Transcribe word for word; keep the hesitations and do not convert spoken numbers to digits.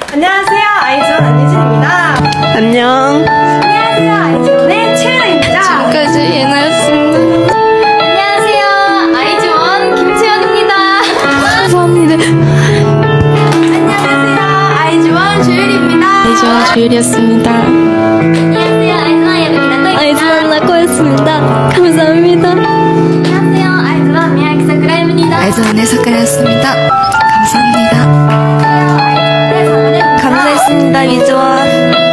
안녕하세요, 아이즈원 안예진입니다. 안녕. 안녕하세요, 아이즈원의 최은아입니다. 지금까지 예나였습니다. 안녕하세요, 아이즈원 김채연입니다. 감사합니다. 안녕하세요, 아이즈원 주율입니다. 아이즈원 주율이었습니다. 안녕하세요, 아이즈원 예쁘기나토입니다. 아이즈원 나코였습니다. 감사합니다. 안녕하세요, 아이즈원 미야기 사쿠라입니다. 아이즈원의 사쿠라였습니다. 감사합니다. 안녕하세요, 아이즈원의 감사했습니다, 미즈원.